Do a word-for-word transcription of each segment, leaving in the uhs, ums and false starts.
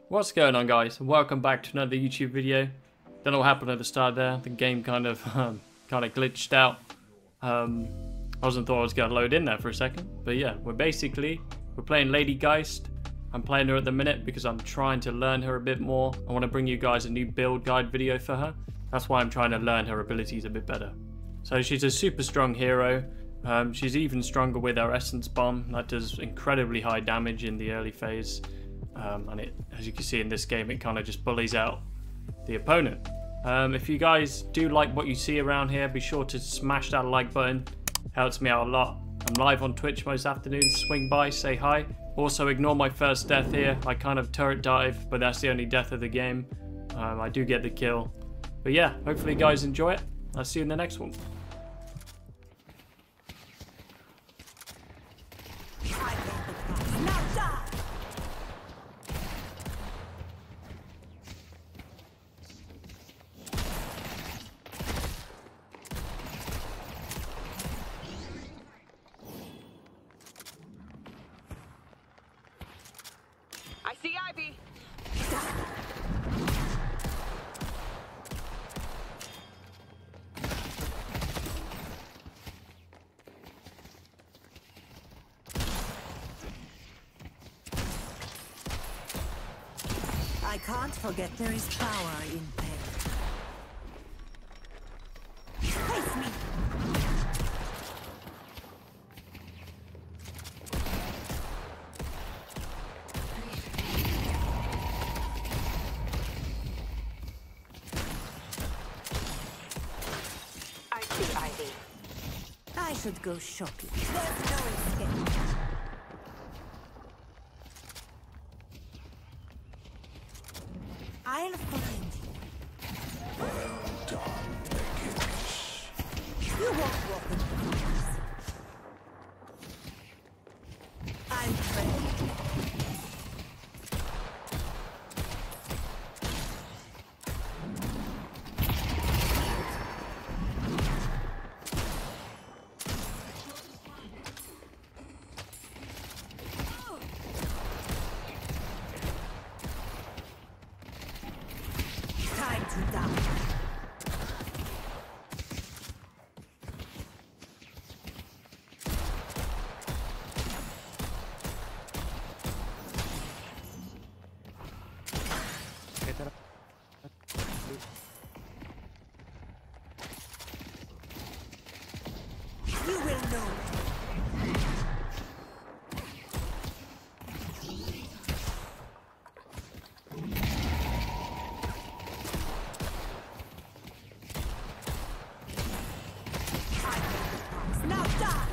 What's going on, guys? Welcome back to another YouTube video. Don't know what happened at the start there. The game kind of um, kind of glitched out. Um, I wasn't thought I was going to load in there for a second. But yeah, we're basically, we're playing Lady Geist. I'm playing her at the minute because I'm trying to learn her a bit more. I want to bring you guys a new build guide video for her. That's why I'm trying to learn her abilities a bit better. So she's a super strong hero. Um, she's even stronger with her Essence Bomb. That does incredibly high damage in the early phase. Um, and it, as you can see in this game, it kind of just bullies out the opponent. Um, if you guys do like what you see around here, be sure to smash that like button. Helps me out a lot. I'm live on Twitch most afternoons. Swing by, say hi. Also, ignore my first death here. I kind of turret dive, but that's the only death of the game. Um, I do get the kill. But yeah, hopefully you guys enjoy it. I'll see you in the next one. I see Ivy. I can't forget there is power in pain. Face me! I see Ivy. I should go shopping. There's no escape. I'll find you. Well done, Leggings. You won't walk in peace. I'm ready. Time to die. You will know. Now die!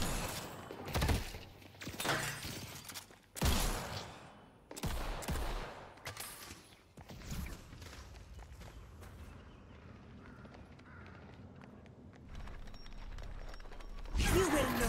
You will know.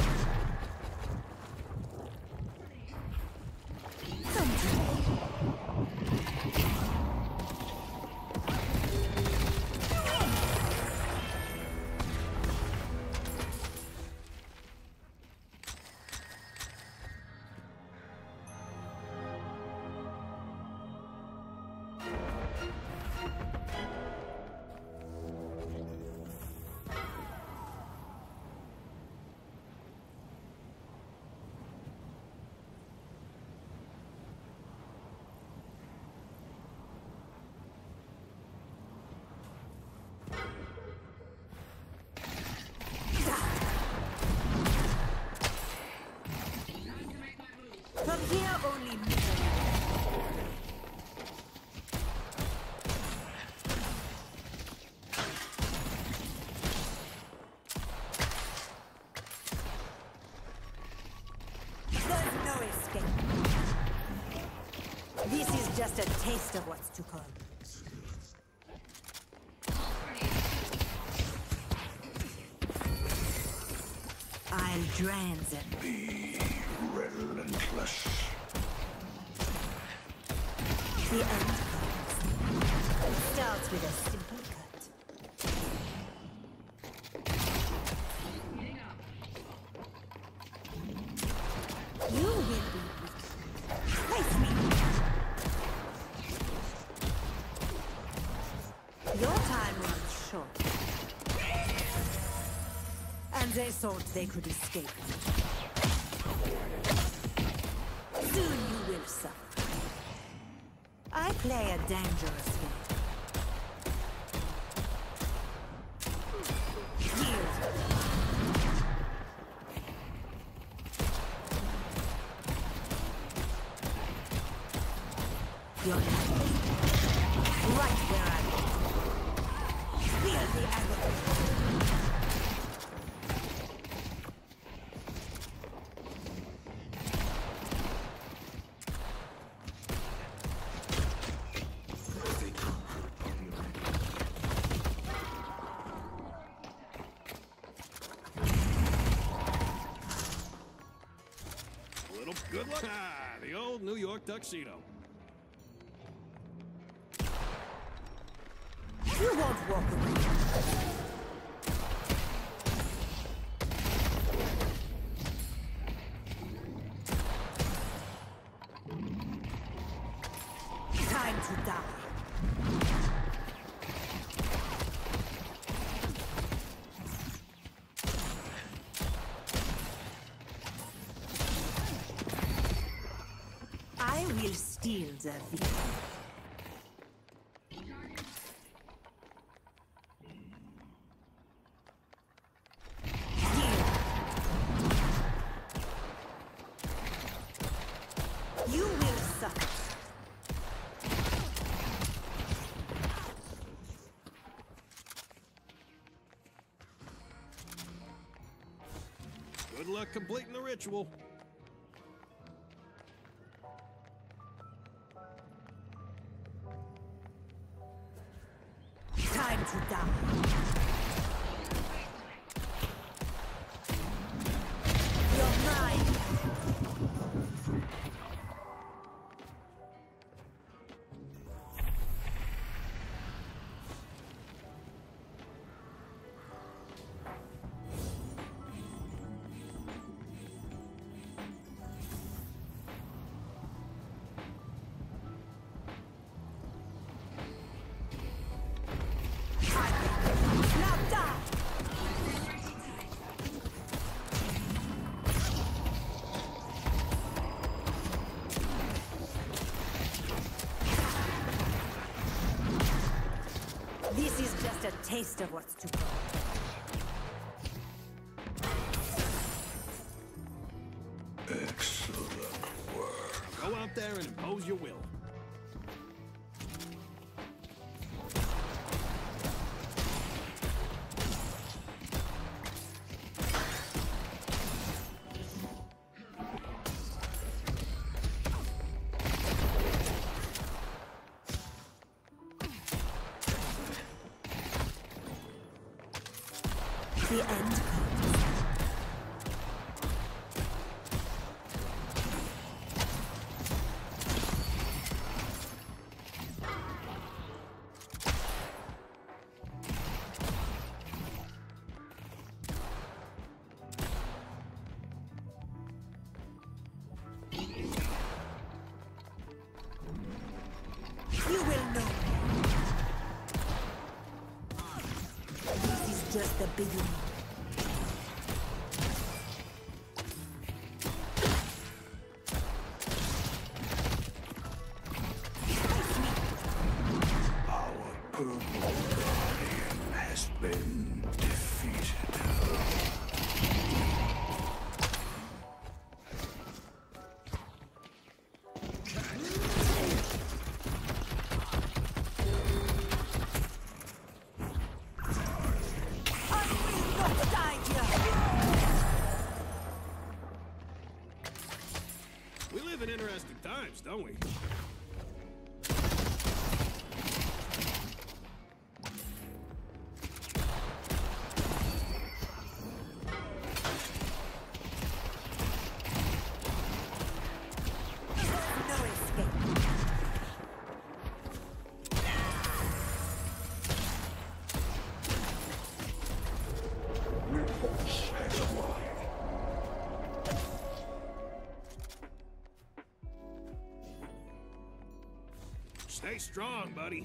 From here only misery. There's no escape. This is just a taste of what's to come. I'll drain them. Be relentless. The end comes. It starts with a simple cut. You will be weak. Face me. And they thought they could escape. Soon you will suffer. I play a dangerous game. Yield. You're right where I am. Feel the agony. Little good luck. Ah, the old New York tuxedo. You won't walk away. Time to die. I will steal the victory. You will suffer. Good luck completing the ritual. Time to die. You're mine. Now die! This is just a taste of what's to come. Excellent work. Go out there and impose your will. The end comes. You will know. This is just the beginning. Our purple guardian has been defeated. I will not die here! We live in interesting times, don't we? No escape. Repulse has arrived. Stay strong, buddy.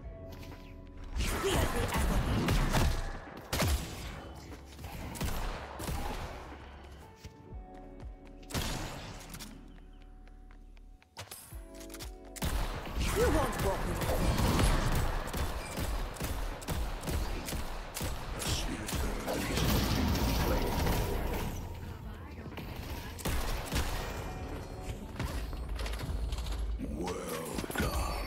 Feel the agony. You won't walk with me. The spirit is playing. Well done.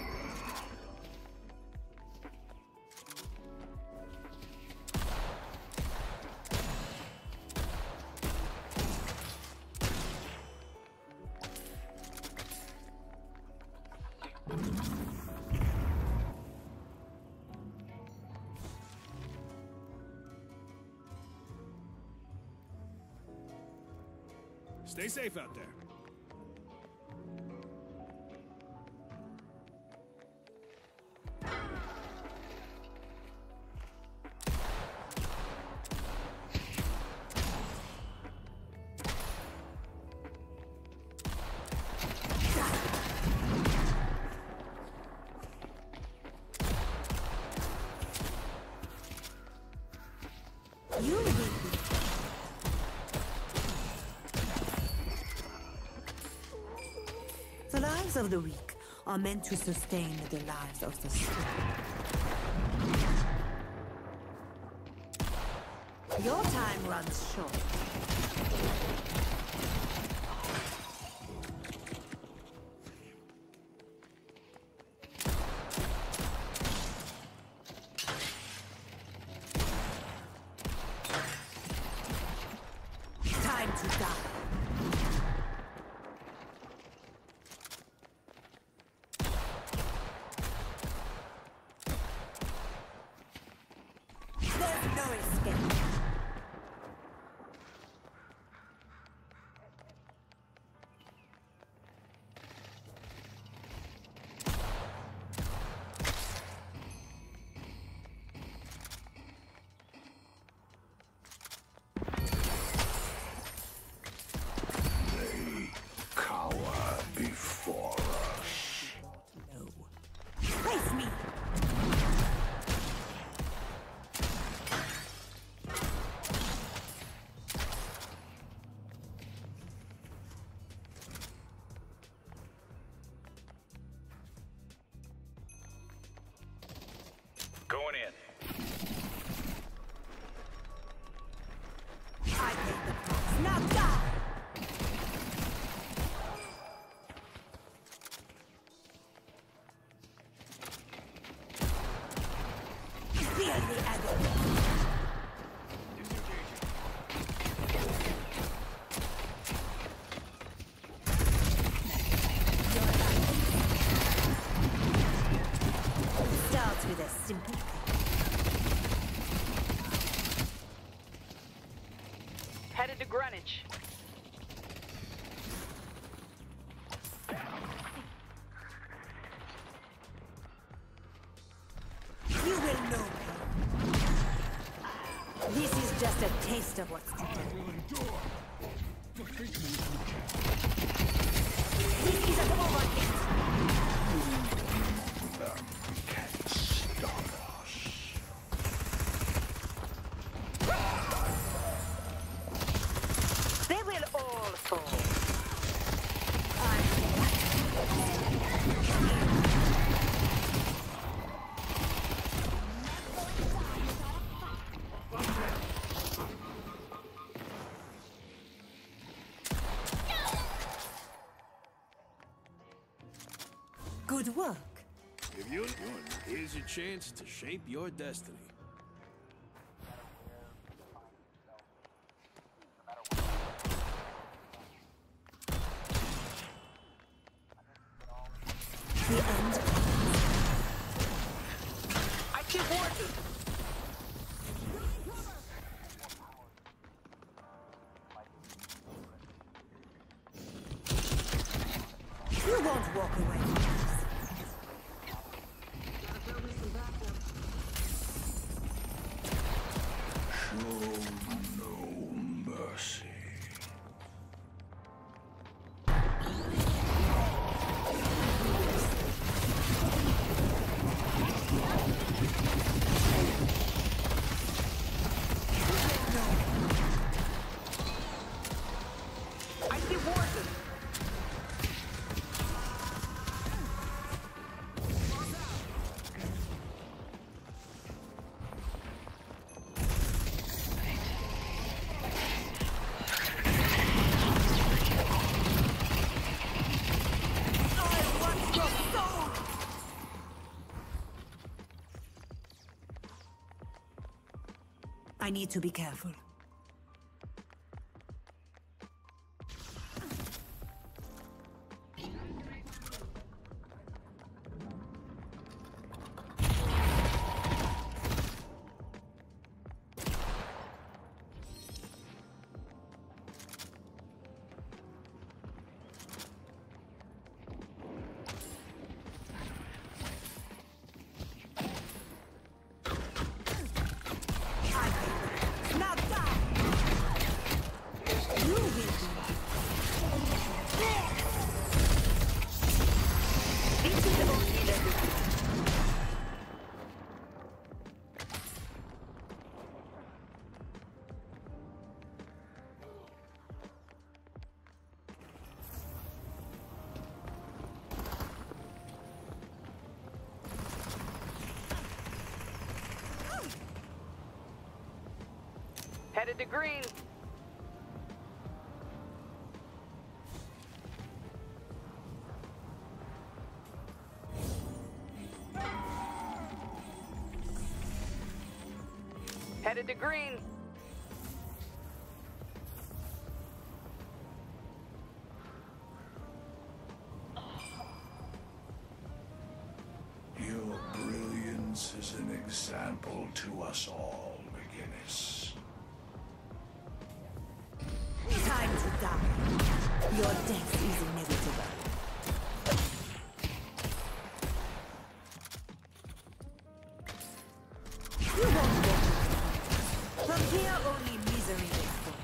Stay safe out there. You lead me. The lives of the weak are meant to sustain the lives of the strong. Your time runs short. Time to die. There's no escape. They cower before us. No. Face me. Going in. I paid the price. Now die. Feel the agony. Starts with a simple. Headed to Greenwich. You will know me. This is just a taste of what's to come. This isn't over yet. None can stop us. They will all fall. Good work. If you win, here's your chance to shape your destiny. The end. I keep working. You won't walk away from this. Show no mercy. I need to be careful. Now die! You will be. This is only level two. Headed to green. Headed to green. Your brilliance is an example to us all, McGinnis. Time to die. Your death is inevitable. You won't go. From here, only misery will fall.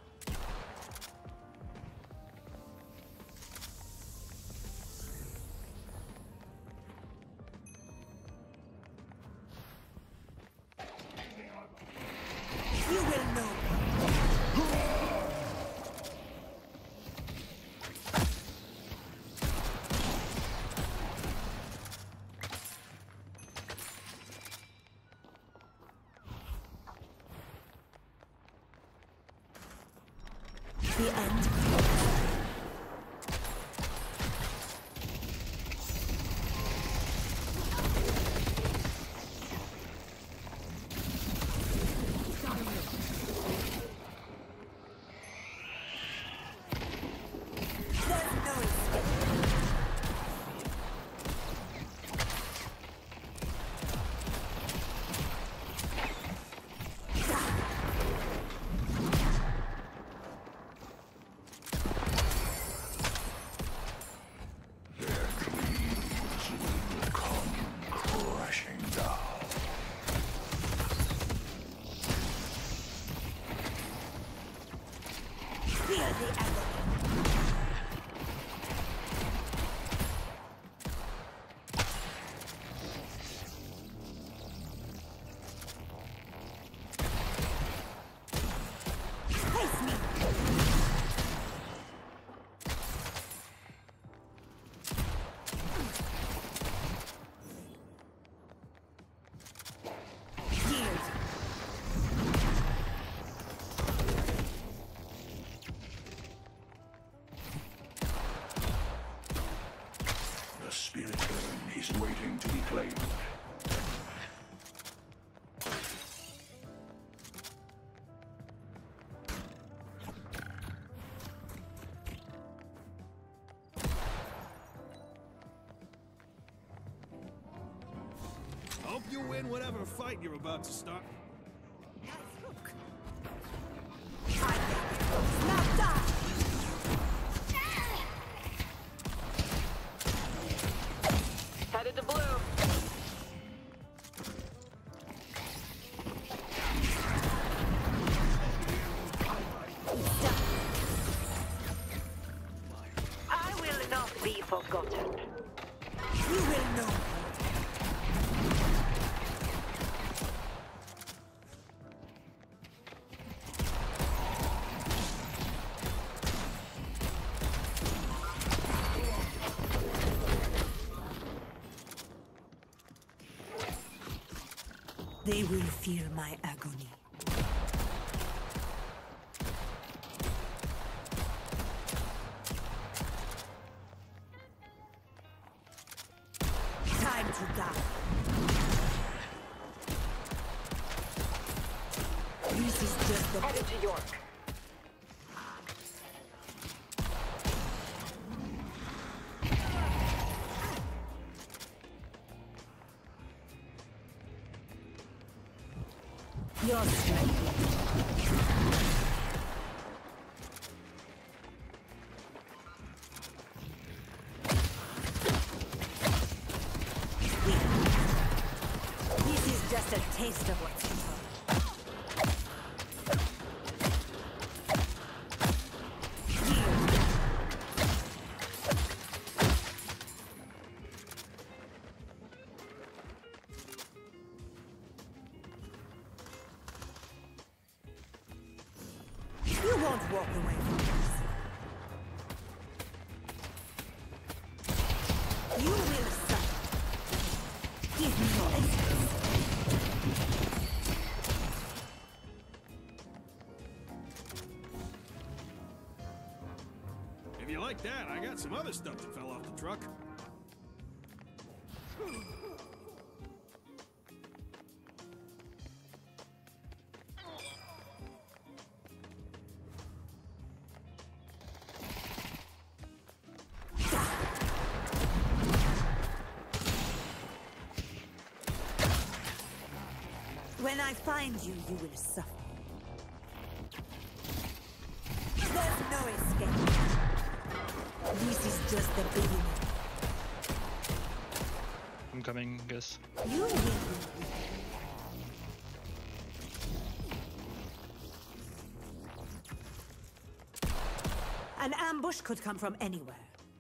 You will know. The end. There's no escape. Their dreams will come crashing down. Feel the agony. Face me. Yield. The spirit urn is waiting to be claimed. Hope you win whatever fight you're about to start. Look. I now die. Headed to blue. I will not be forgotten. You will know. They will feel my agony. Time to die. just the Headed to York. your strength. This is just a taste of what's in store. You won't walk away from this. You will suffer. Give me your essence. If you like that, I got some other stuff that fell off the truck. When I find you, you will suffer. There's no escape. This is just the beginning. I'm coming, guess. You will be An ambush could come from anywhere.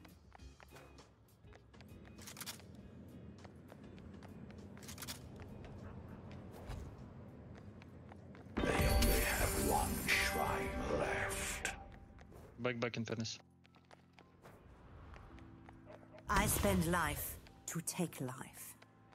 They only have one shrine left. Back, back in furnace. I spend life to take life.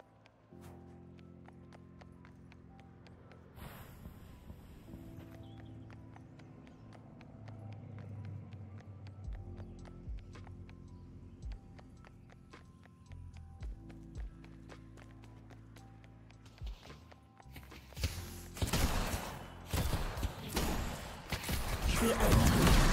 The end.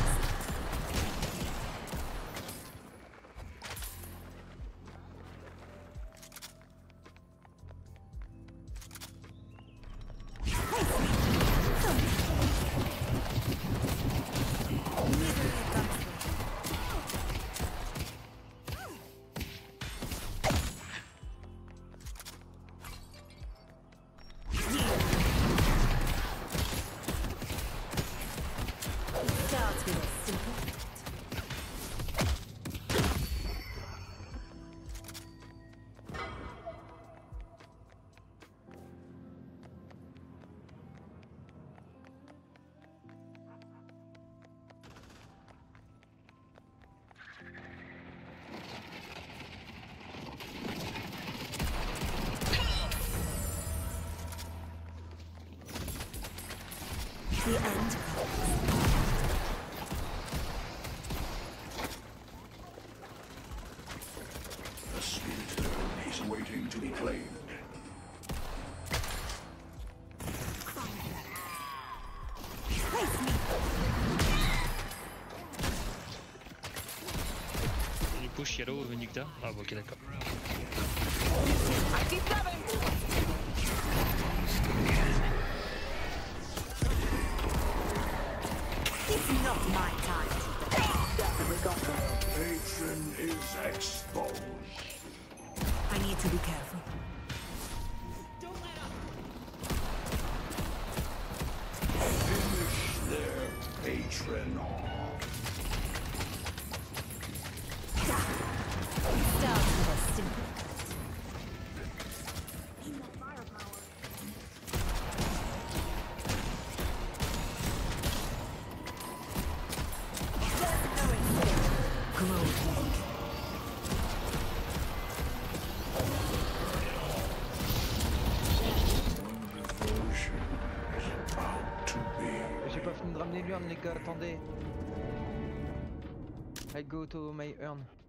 Starts with a simple act. The end comes. The spirit is waiting to be claimed. Face me. Il push yellow, Nikta. Ah, bon, ok, d'accord. It's not my time. Patron is exposed. I need to be careful. Finish their patron off. Start with a simple act. There's no escape. Grow weak. Devotion is about to be. J'ai pas fini de ramener l'urne les gars, attendez. I go to my urn.